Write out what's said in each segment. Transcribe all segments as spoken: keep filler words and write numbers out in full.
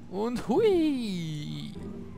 Und hui!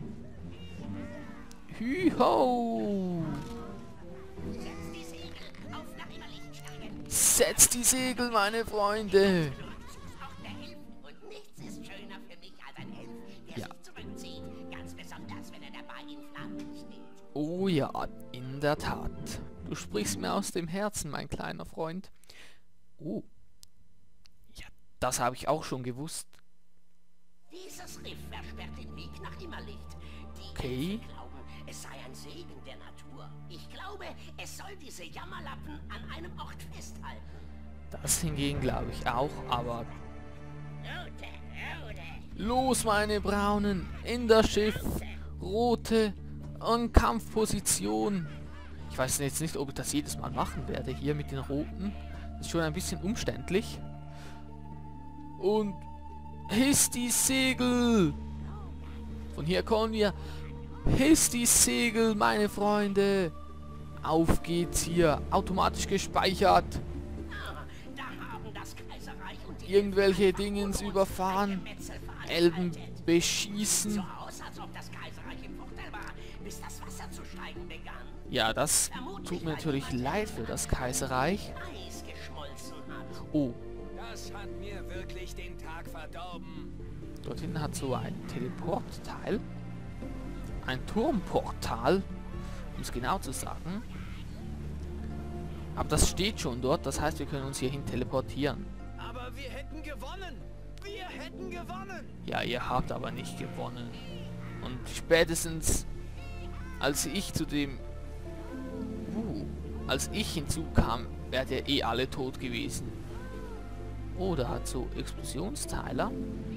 Hü-ho! Setzt die Segel auf nach Immerlicht steigen. Setzt die Segel, meine Freunde! Auch der Elf. Und nichts ist schöner für mich als ein Elf, der Ja. sich zurückzieht. Ganz besonders, wenn er dabei in Flammen steht. Oh ja, in der Tat. Du sprichst mir aus dem Herzen, mein kleiner Freund. Oh. Ja, das habe ich auch schon gewusst. Dieses Riff versperrt den Weg nach Immerlicht. Die Okay. Elfen glauben, es sei ein Segen der Natur. Ich glaube, es soll diese Jammerlappen an einem Ort festhalten. Das hingegen glaube ich auch, aber... Rote, rote. Los, meine Braunen, in das Schiff. Rote und Kampfposition. Ich weiß jetzt nicht, ob ich das jedes Mal machen werde, hier mit den Roten. Das ist schon ein bisschen umständlich. Und hiss die Segel. Von hier kommen wir. Hiss die Segel, meine Freunde. Auf geht's hier. Automatisch gespeichert. Ah, da haben das Kaiserreich und die Irgendwelche Dingens überfahren. Gemetzel veranstaltet. Elben beschießen. So aus, als ob das Kaiserreich im Vorteil war, bis das Wasser zu steigen begann. Ja, das tut mir natürlich leid für das Kaiserreich. Eis geschmolzen hat. Oh, Das hat mir wirklich den Tag verdorben. dort hinten hat so ein Teleportteil. Ein Turmportal, um es genau zu sagen. Aber das steht schon dort, das heißt, wir können uns hierhin teleportieren. Aber wir hätten gewonnen. Wir hätten gewonnen. Ja, ihr habt aber nicht gewonnen. Und spätestens als ich zu dem... Uh, als ich hinzukam, wärt ihr eh alle tot gewesen. Oh, da hat so Explosionsteiler.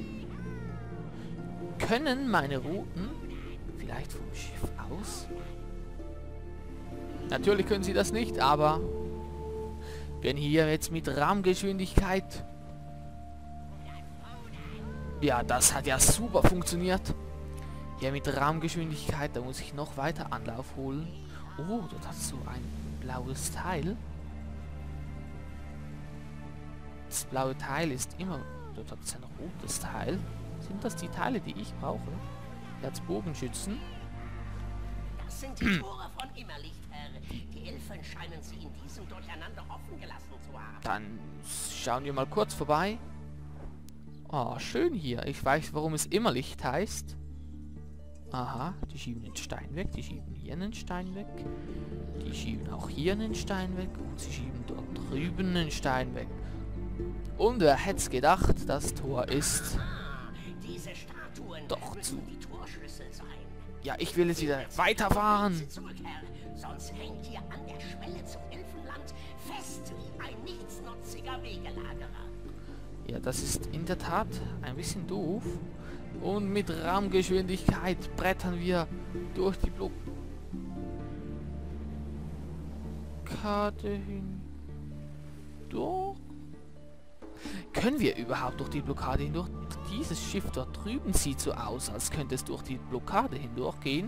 Können meine Routen vielleicht vom Schiff aus? Natürlich können sie das nicht, aber wenn hier jetzt mit Rahmengeschwindigkeit... Ja, das hat ja super funktioniert. Hier mit Rahmengeschwindigkeit, da muss ich noch weiter Anlauf holen. Oh, dort hat so ein blaues Teil. Das blaue Teil ist immer... Dort hat es ein rotes Teil. Sind das die Teile, die ich brauche? Jetzt Bogenschützen. Das sind die Tore von Immerlicht, Herr. Die Elfen scheinen sie in diesem Durcheinander offen gelassen zu haben. Dann schauen wir mal kurz vorbei. Oh, schön hier. Ich weiß, warum es immer Licht heißt. Aha, die schieben den Stein weg. Die schieben hier einen Stein weg. Die schieben auch hier einen Stein weg. Und sie schieben dort drüben einen Stein weg. Und wer hätte es gedacht, das Tor ist... Ah, diese Statuen Doch müssen zu. die Torschlüssel sein. Ja, ich will jetzt wieder weiterfahren. Sie zurück, Herr. Sonst hängt hier an der Schwelle zum Elfenland fest wie ein nichtsnutziger Wegelagerer. Ja, das ist in der Tat ein bisschen doof. Und mit Rahmengeschwindigkeit brettern wir durch die Blockade hindurch. Können wir überhaupt durch die Blockade hindurch? Dieses Schiff dort drüben sieht so aus, als könnte es durch die Blockade hindurch gehen.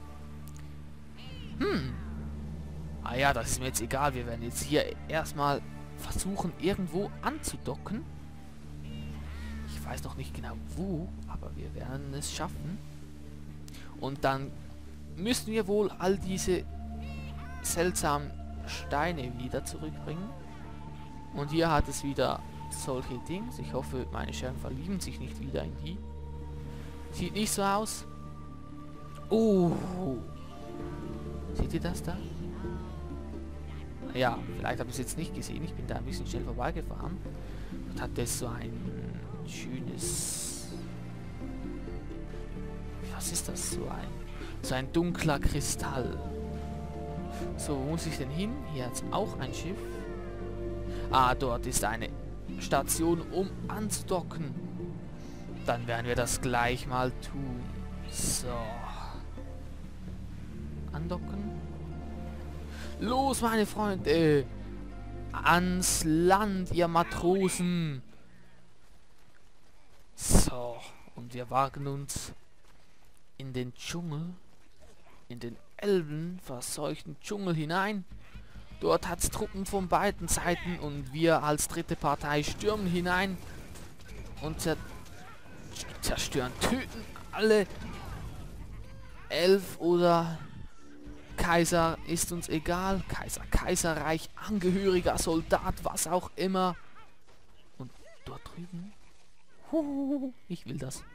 Hm. Ah ja, das ist mir jetzt egal. Wir werden jetzt hier erstmal versuchen, irgendwo anzudocken. Ich weiß noch nicht genau wo, aber wir werden es schaffen. Und dann müssen wir wohl all diese seltsamen Steine wieder zurückbringen. Und hier hat es wieder solche Dings. Ich hoffe, meine Scherben verlieben sich nicht wieder in die. Sieht nicht so aus. Oh. Seht ihr das da? Ja, vielleicht habe ich es jetzt nicht gesehen. Ich bin da ein bisschen schnell vorbeigefahren. Und hat das so ein schönes... Was ist das? So ein... So ein dunkler Kristall. So, wo muss ich denn hin? Hier hat es auch ein Schiff. Ah, dort ist eine Station, um anzudocken. Dann werden wir das gleich mal tun. So. Andocken. Los, meine Freunde. Ans Land, ihr Matrosen. So. Und wir wagen uns in den Dschungel. In den elbenverseuchten Dschungel hinein. Dort hat es Truppen von beiden Seiten und wir als dritte Partei stürmen hinein und zer zerstören, töten alle Elf oder Kaiser, ist uns egal. Kaiser, Kaiserreich, Angehöriger, Soldat, was auch immer. Und dort drüben. Huhuhu, ich will das.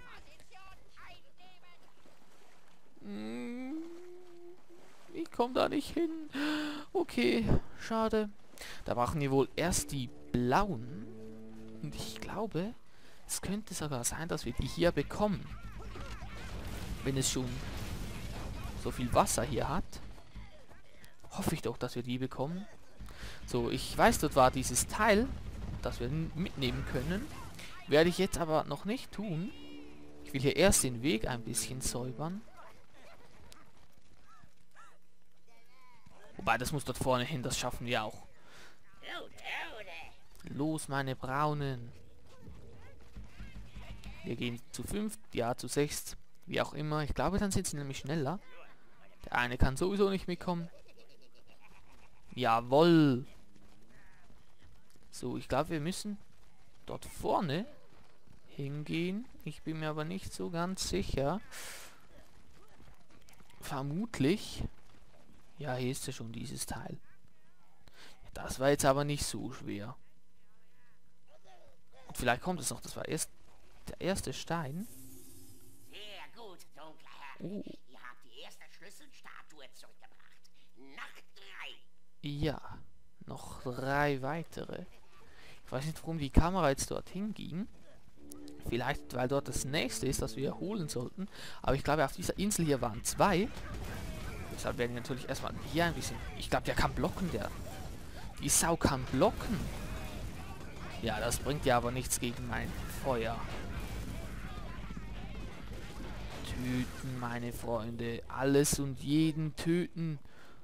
Ich komme da nicht hin. Okay, schade. Da brauchen wir wohl erst die blauen. Und ich glaube, es könnte sogar sein, dass wir die hier bekommen. Wenn es schon so viel Wasser hier hat. Hoffe ich doch, dass wir die bekommen. So, ich weiß, dort war dieses Teil, das wir mitnehmen können. Werde ich jetzt aber noch nicht tun. Ich will hier erst den Weg ein bisschen säubern. Wobei, das muss dort vorne hin, das schaffen wir auch. Los, meine Braunen. Wir gehen zu fünf, ja zu sechs, wie auch immer. Ich glaube, dann sind sie nämlich schneller. Der eine kann sowieso nicht mitkommen. Jawohl. So, ich glaube, wir müssen dort vorne hingehen. Ich bin mir aber nicht so ganz sicher. Vermutlich. Ja, hier ist ja schon dieses Teil. Das war jetzt aber nicht so schwer. Und vielleicht kommt es noch. Das war erst der erste Stein. Sehr gut, dunkler Herr. Oh. Ihr habt die erste Schlüsselstatue zurückgebracht. Nach drei. Ja, noch drei weitere. Ich weiß nicht, warum die Kamera jetzt dorthin ging. Vielleicht, weil dort das nächste ist, das wir holen sollten. Aber ich glaube, auf dieser Insel hier waren zwei. Deshalb werden wir natürlich erstmal hier ein bisschen... Ich glaube, der kann blocken, der... Die Sau kann blocken. Ja, das bringt ja aber nichts gegen mein Feuer. Töten, meine Freunde. Alles und jeden töten.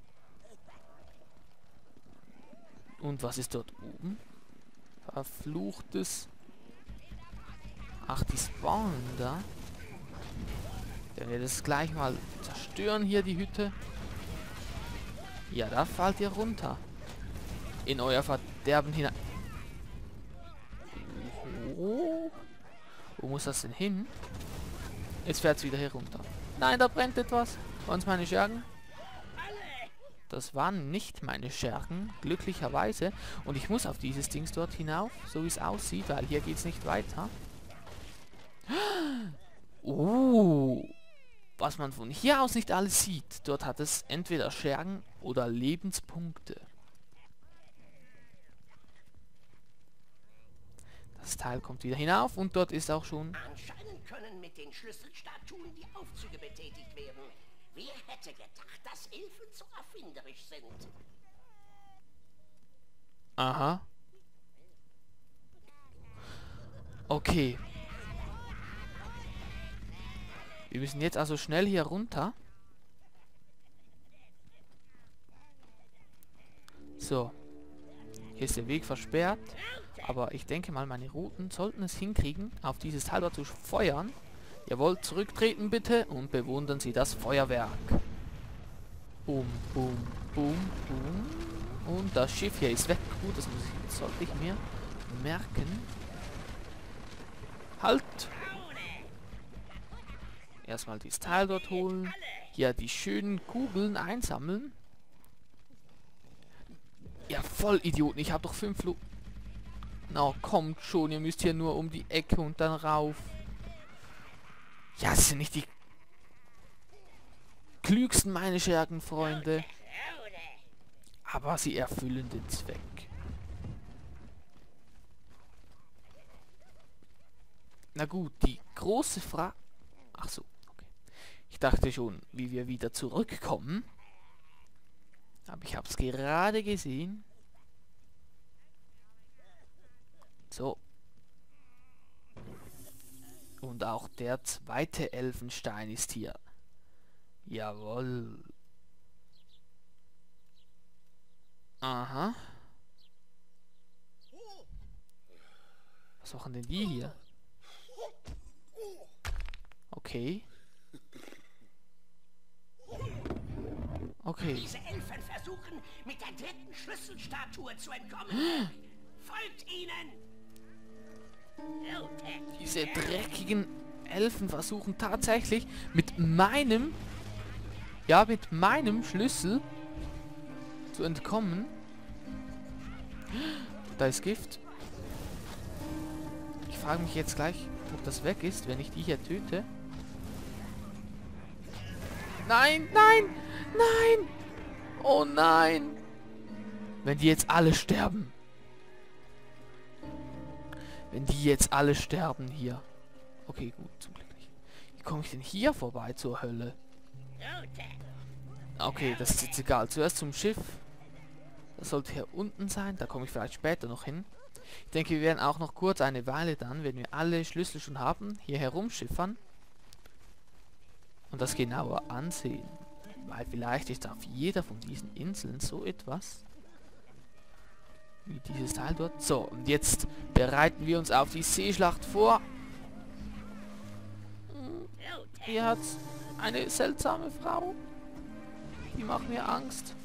Und was ist dort oben? Verfluchtes... Ach, die spawnen da. Wenn wir das gleich mal zerstören hier, die Hütte. Ja, da fallt ihr runter. In euer Verderben hinein. Oh. Wo muss das denn hin? Jetzt fährt es wieder hier runter. Nein, da brennt etwas. Waren es meine Schergen? Das waren nicht meine Schergen, glücklicherweise. Und ich muss auf dieses Ding dort hinauf, so wie es aussieht, weil hier geht es nicht weiter. Oh, was man von hier aus nicht alles sieht. Dort hat es entweder Schergen oder Lebenspunkte. Das Teil kommt wieder hinauf und dort ist auch schon... Anscheinend können mit den Schlüsselstatuen die Aufzüge betätigt werden. Wer hätte gedacht, dass Elfen so erfinderisch sind? Aha. Okay. Wir müssen jetzt also schnell hier runter. So. Hier ist der Weg versperrt. Aber ich denke mal, meine Routen sollten es hinkriegen, auf dieses Teil dort zu feuern. Jawohl, zurücktreten bitte und bewundern Sie das Feuerwerk. Boom, boom, boom, boom. Und das Schiff hier ist weg. Gut, das muss ich, jetzt sollte ich mir merken. Halt! Erstmal dieses Teil dort holen. Hier die schönen Kugeln einsammeln. Ja, voll Idioten. Ich habe doch fünf Flo... Na, no, kommt schon. Ihr müsst hier nur um die Ecke und dann rauf. Ja, das sind nicht die klügsten, meine Schergenfreunde. Aber sie erfüllen den Zweck. Na gut, die große Frage... Ach so, okay. Ich dachte schon, wie wir wieder zurückkommen. Aber ich habe es gerade gesehen. So. Und auch der zweite Elfenstein ist hier. Jawohl. Aha. Was machen denn die hier? Okay. Okay. Diese Elfen versuchen, mit der dritten Schlüsselstatue zu entkommen. Folgt ihnen! Diese dreckigen Elfen versuchen tatsächlich mit meinem, ja, mit meinem Schlüssel zu entkommen. Da ist Gift. Ich frage mich jetzt gleich, ob das weg ist, wenn ich die hier töte. Nein, nein, nein! Oh nein! Wenn die jetzt alle sterben. Wenn die jetzt alle sterben hier. Okay, gut, zum Glück nicht. Wie komme ich denn hier vorbei zur Hölle? Okay, das ist jetzt egal. Zuerst zum Schiff. Das sollte hier unten sein. Da komme ich vielleicht später noch hin. Ich denke, wir werden auch noch kurz eine Weile dann, wenn wir alle Schlüssel schon haben, hier herumschiffern. Und das genauer ansehen. Weil vielleicht ist auf jeder von diesen Inseln so etwas. Wie dieses Teil dort. So, und jetzt bereiten wir uns auf die Seeschlacht vor. Hier hat eine seltsame Frau. Die macht mir Angst.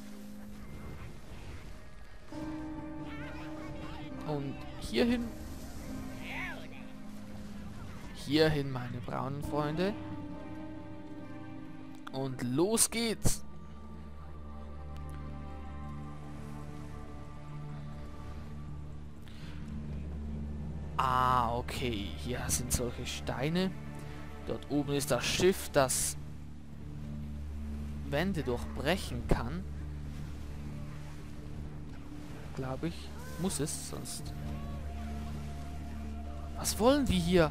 Und hierhin. Hierhin, meine braunen Freunde. Und los geht's. Ah, okay. Hier sind solche Steine. Dort oben ist das Schiff, das Wände durchbrechen kann. Glaube ich. Muss es, sonst... Was wollen die hier?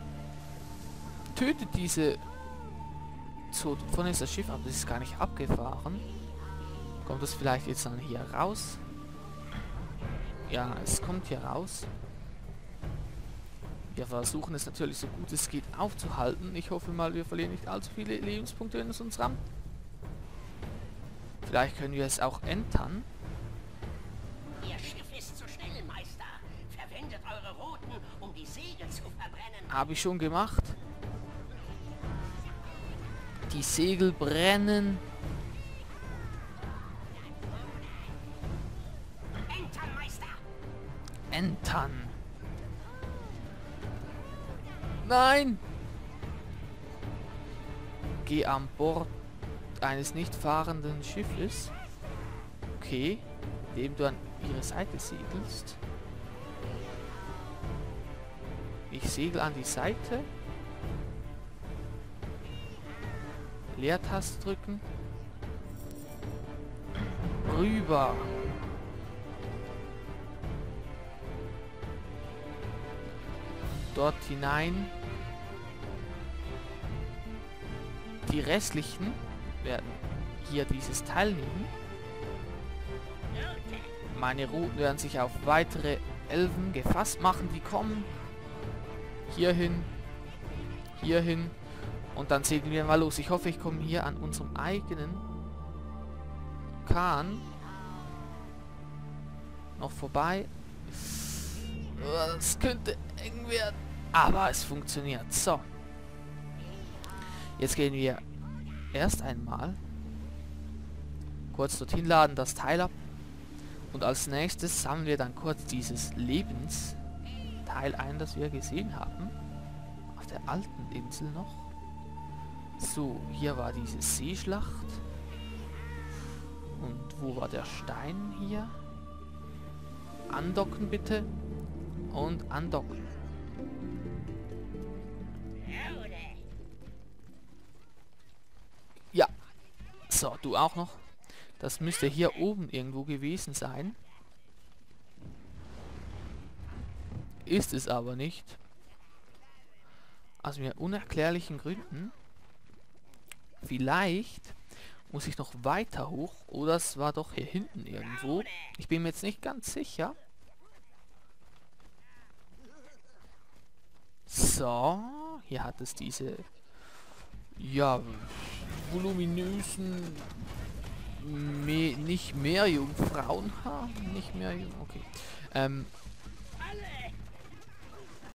Tötet diese... So, vorne ist das Schiff, aber das ist gar nicht abgefahren. Kommt das vielleicht jetzt dann hier raus? Ja, es kommt hier raus. Wir versuchen es natürlich so gut es geht aufzuhalten. Ich hoffe mal, wir verlieren nicht allzu viele Lebenspunkte, wenn es uns rammt. Vielleicht können wir es auch entern. Ihr Schiff ist zu schnell, Meister. Verwendet eure Routen, um die Segel zu verbrennen. Habe ich schon gemacht. Die Segel brennen. Entern, Meister! Entern. Nein! Geh an Bord eines nicht fahrenden Schiffes. Okay. Indem du an ihre Seite segelst. Ich segel an die Seite. Leertaste drücken. Rüber. Dort hinein. Die restlichen werden hier dieses Teil nehmen. Meine Routen werden sich auf weitere Elfen gefasst machen, die kommen. Hierhin. Hierhin. Und dann segeln wir mal los. Ich hoffe, ich komme hier an unserem eigenen Kahn noch vorbei. Das könnte eng werden. Aber es funktioniert. So. Jetzt gehen wir erst einmal kurz dorthin, laden das Teil ab. Und als nächstes sammeln wir dann kurz dieses Lebensteil ein, das wir gesehen haben. Auf der alten Insel noch. So, hier war diese Seeschlacht. Und wo war der Stein hier? Andocken bitte. Und andocken. Ja. So, du auch noch. Das müsste hier oben irgendwo gewesen sein. Ist es aber nicht. Aus mir unerklärlichen Gründen. Vielleicht muss ich noch weiter hoch. Oder es war doch hier hinten irgendwo. Ich bin mir jetzt nicht ganz sicher. So. Hier hat es diese... Ja... voluminösen... Me nicht mehr Jungfrauen. Ha, nicht mehr Jung... Okay. Ähm...